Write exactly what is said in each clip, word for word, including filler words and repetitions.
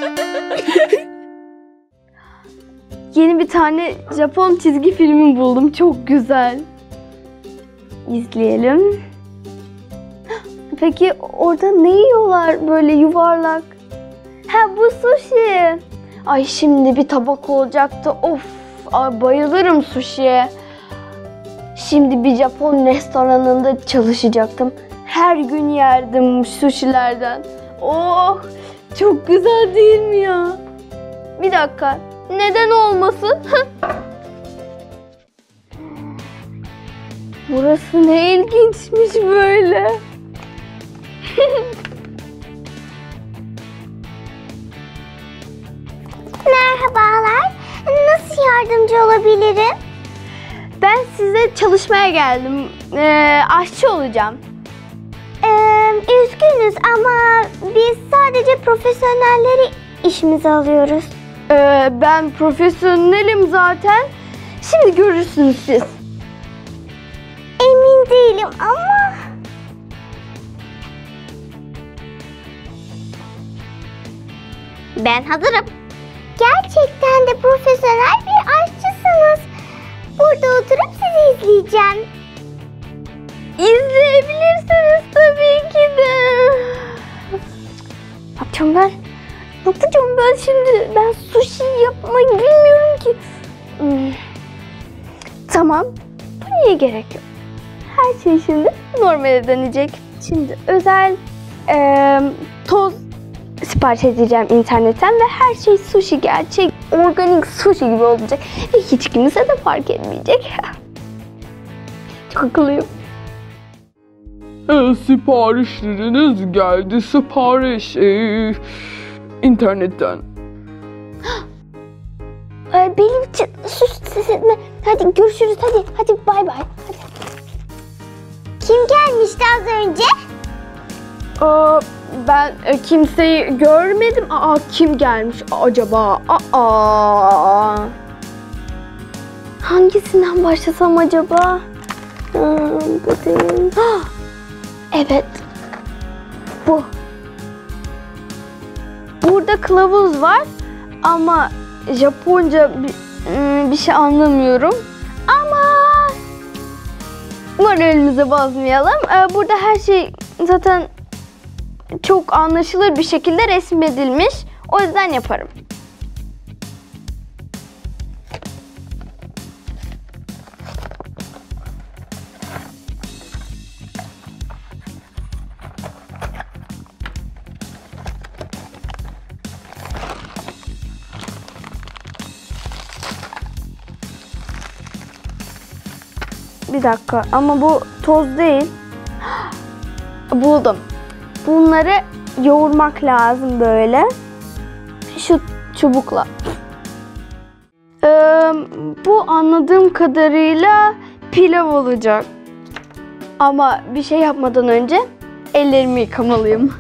Yeni bir tane Japon çizgi filmi buldum. Çok güzel. İzleyelim. Peki orada ne yiyorlar böyle yuvarlak? Ha, bu sushi. Ay, şimdi bir tabak olacaktı. Of, ay, bayılırım sushi'ye. Şimdi bir Japon restoranında çalışacaktım. Her gün yerdim sushi'lerden. Oh, çok güzel değil mi ya? Bir dakika. Neden olmasın? Burası ne ilginçmiş böyle. Merhabalar. Nasıl yardımcı olabilirim? Ben size çalışmaya geldim. Ee, aşçı olacağım. Ee, üzgünüz ama biz sadece profesyonelleri işimize alıyoruz. Ee, ben profesyonelim zaten. Şimdi görürsünüz siz. Emin değilim ama... Ben hazırım. Gerçekten de profesyonel bir aşçısınız. Burada oturup sizi izleyeceğim. İzleyebilirsiniz tabii ki de. Ne yapacağım ben? Ne yapacağım ben şimdi? Ben sushi yapmayı bilmiyorum ki. Hmm. Tamam. Paniğe gerek yok. Her şey şimdi normale dönecek. Şimdi özel e, toz sipariş edeceğim internetten ve her şey sushi, gerçek organik sushi gibi olacak. Ve hiç kimse de fark etmeyecek. Çok akıllıyım. E, siparişleriniz geldi. Sipariş e, internetten. Ee, benim için sus ses etme. Hadi görüşürüz, hadi. Hadi bay bay. Hadi. Kim gelmişti az önce? Aa, ben e, kimseyi görmedim. Aa, kim gelmiş acaba? Aa, hangisinden başlasam acaba? Hmm, bu değil. Ah, evet, bu. Burada kılavuz var ama Japonca bir, bir şey anlamıyorum. Ama moralimizi bozmayalım. Burada her şey zaten çok anlaşılır bir şekilde resmedilmiş. O yüzden yaparım. Bir dakika, ama bu toz değil. Buldum. Bunları yoğurmak lazım böyle. Şu çubukla. Ee, bu anladığım kadarıyla pilav olacak. Ama bir şey yapmadan önce ellerimi yıkamalıyım.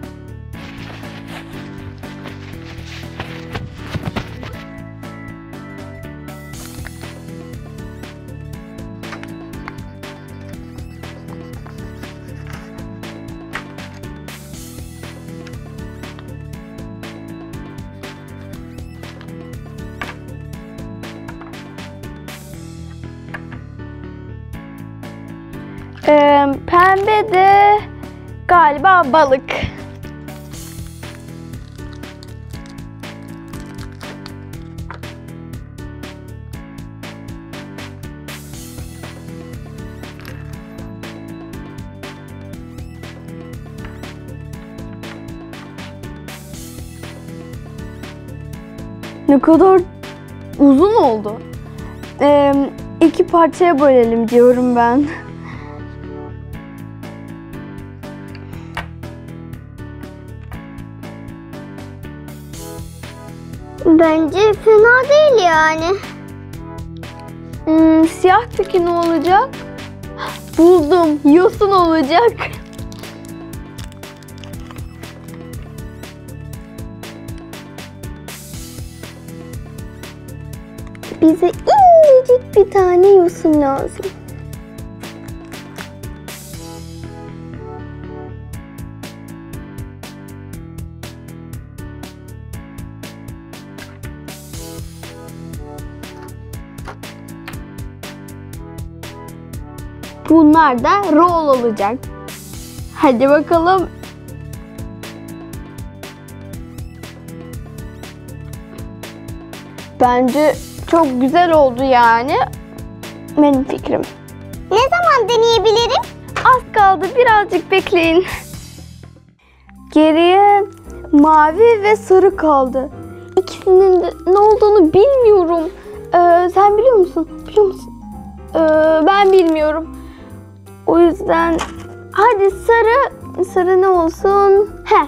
Ee, pembe de galiba balık. Ne kadar uzun oldu. Ee, iki parçaya bölelim diyorum ben. Bence fena değil yani. Hmm, siyah peki ne olacak? Buldum. Yosun olacak. Bize incecik bir tane yosun lazım. Bunlar da roll olacak. Hadi bakalım. Bence çok güzel oldu yani. Benim fikrim. Ne zaman deneyebilirim? Az kaldı, birazcık bekleyin. Geriye mavi ve sarı kaldı. İkisinin de ne olduğunu bilmiyorum. Ee, sen biliyor musun? Biliyor musun? Ee, ben bilmiyorum. O yüzden hadi sarı, sarı ne olsun? He.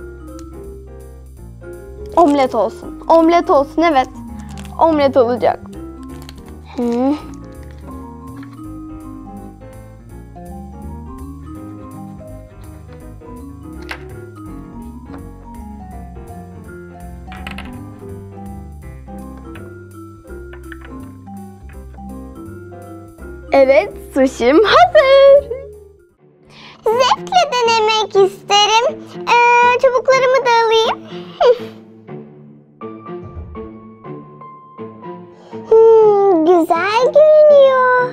Omlet olsun. Omlet olsun, evet. Omlet olacak. Hı. Evet, suşim hazır. Zevkle denemek isterim. Ee, çubuklarımı da alayım. Hmm, güzel görünüyor.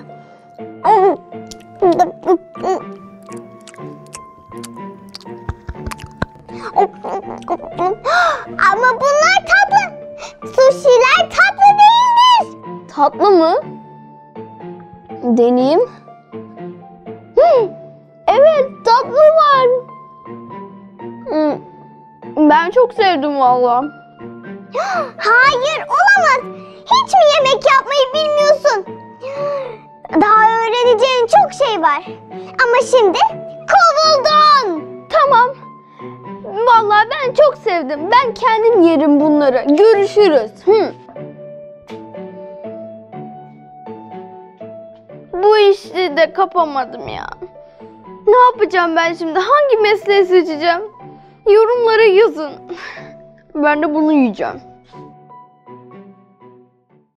Ama bunlar tatlı. Suşiler tatlı değildir. Tatlı mı? Deneyeyim. Hmm, evet, tatlı var. Hmm, ben çok sevdim valla. Hayır, olamaz. Hiç mi yemek yapmayı bilmiyorsun? Daha öğreneceğin çok şey var. Ama şimdi kovuldun. Tamam. Vallahi ben çok sevdim. Ben kendim yerim bunları. Görüşürüz. Hı. Bu işi de kapamadım ya. Ne yapacağım ben şimdi? Hangi mesleği seçeceğim? Yorumlara yazın. Ben de bunu yiyeceğim.